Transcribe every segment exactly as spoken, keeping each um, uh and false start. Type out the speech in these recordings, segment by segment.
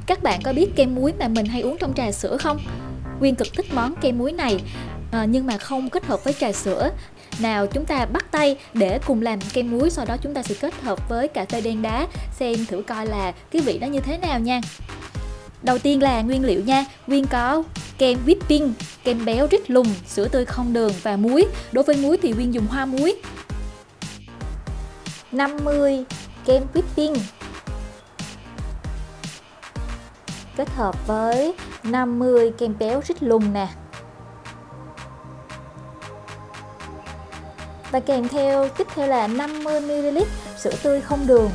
Các bạn có biết kem muối mà mình hay uống trong trà sữa không? Quyên cực thích món kem muối này, à, nhưng mà không kết hợp với trà sữa. Nào chúng ta bắt tay để cùng làm kem muối, sau đó chúng ta sẽ kết hợp với cà phê đen đá, xem thử coi là cái vị nó như thế nào nha. Đầu tiên là nguyên liệu nha. Quyên có kem whipping, kem béo rít lùn, sữa tươi không đường và muối. Đối với muối thì Quyên dùng hoa muối. năm mươi kem whipping kết hợp với năm mươi kem béo rít lùn nè. Và kèm theo tiếp theo là năm mươi mi li lít sữa tươi không đường.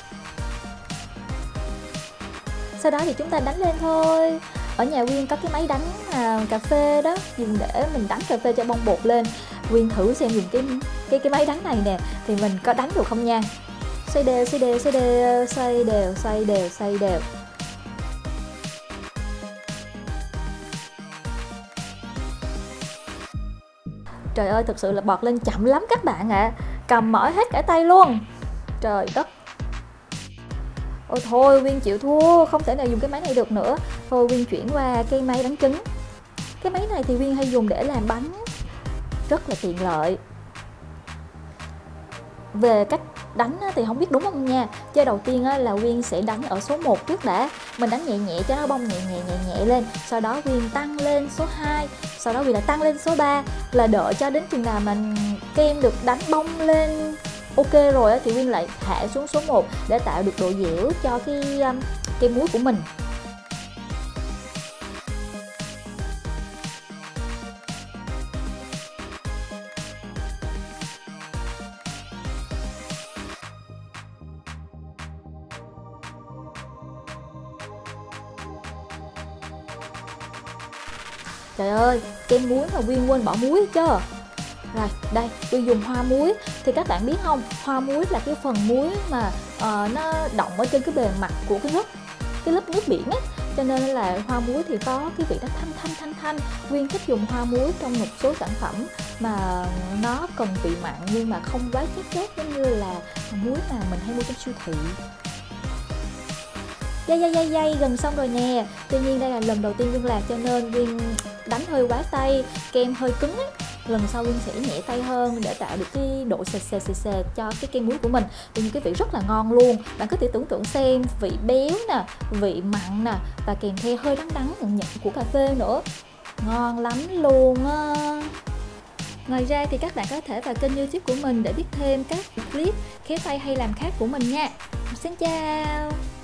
Sau đó thì chúng ta đánh lên thôi. Ở nhà Quyên có cái máy đánh à, cà phê đó, dùng để mình đánh cà phê cho bong bột lên. Quyên thử xem dùng cái cái cái máy đánh này nè thì mình có đánh được không nha. Xoay đều, xoay đều, xoay đều, xoay đều, xoay đều, xoay đều. Trời ơi, thực sự là bọt lên chậm lắm các bạn ạ. À. Cầm mỏi hết cả tay luôn. Trời đất. Ôi thôi, Quyên chịu thua, không thể nào dùng cái máy này được nữa. Thôi Quyên chuyển qua cái máy đánh trứng. Cái máy này thì Quyên hay dùng để làm bánh, rất là tiện lợi. Về cách đánh thì không biết đúng không nha. Chơi đầu tiên là Quyên sẽ đánh ở số một trước đã. Mình đánh nhẹ nhẹ cho nó bông nhẹ nhẹ nhẹ nhẹ lên. Sau đó Quyên tăng lên số hai. Sau đó Quyên lại tăng lên số ba. Là đợi cho đến chừng nào mình kem được đánh bông lên ok rồi thì Quyên lại hạ xuống số một để tạo được độ dẻo cho cái um, kem muối của mình. Trời ơi, kem muối mà Quyên quên bỏ muối chưa? Rồi, đây, Quyên dùng hoa muối. Thì các bạn biết không, hoa muối là cái phần muối mà uh, nó đọng ở trên cái bề mặt của cái lớp cái lớp nước biển á. Cho nên là hoa muối thì có cái vị nó thanh thanh thanh thanh. Quyên thích dùng hoa muối trong một số sản phẩm mà nó cần vị mặn nhưng mà không quá chát chát giống như là muối mà mình hay mua trong siêu thị. Dây dây dây dây gần xong rồi nè. Tuy nhiên đây là lần đầu tiên Quyên làm cho nên Quyên đánh hơi quá tay, kem hơi cứng ấy. Lần sau Quyên sẽ nhẹ tay hơn để tạo được cái độ sệt sệt sệt sệt cho cái kem muối của mình. Tuy nhiên cái vị rất là ngon luôn. Bạn có thể tưởng tượng xem vị béo nè, vị mặn nè và kèm theo hơi đắng đắng nhận nhận của cà phê nữa. Ngon lắm luôn á. Ngoài ra thì các bạn có thể vào kênh YouTube của mình để biết thêm các clip khéo tay hay làm khác của mình nha. Xin chào.